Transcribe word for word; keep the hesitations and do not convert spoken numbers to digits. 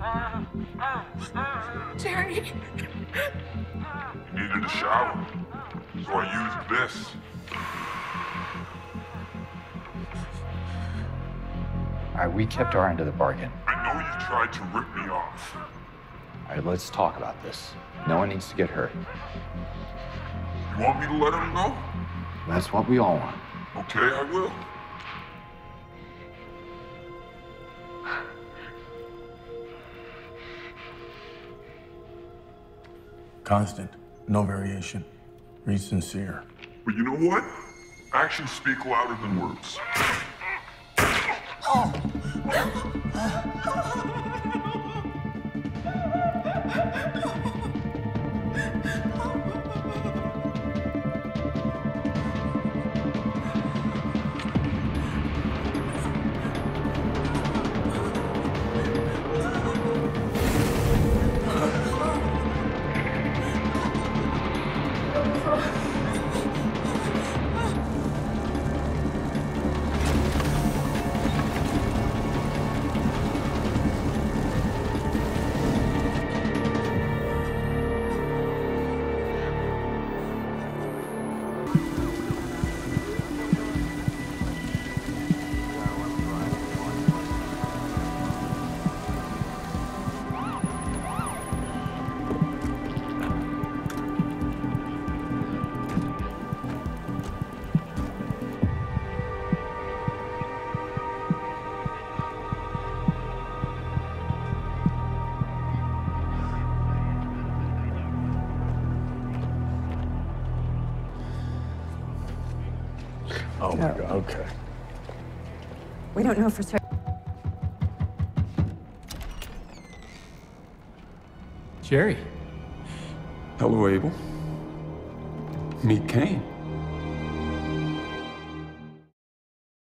Gerry. You needed a shower, so I used this. All right, we kept our end of the bargain. I know you tried to rip me off. All right, let's talk about this. No one needs to get hurt. You want me to let him go? That's what we all want. Okay, I will. Constant, no variation. Be sincere. But you know what? Actions speak louder than words. Oh. Oh my God, okay. We don't know for certain. Gerry. Hello, Abel. Meet Kane.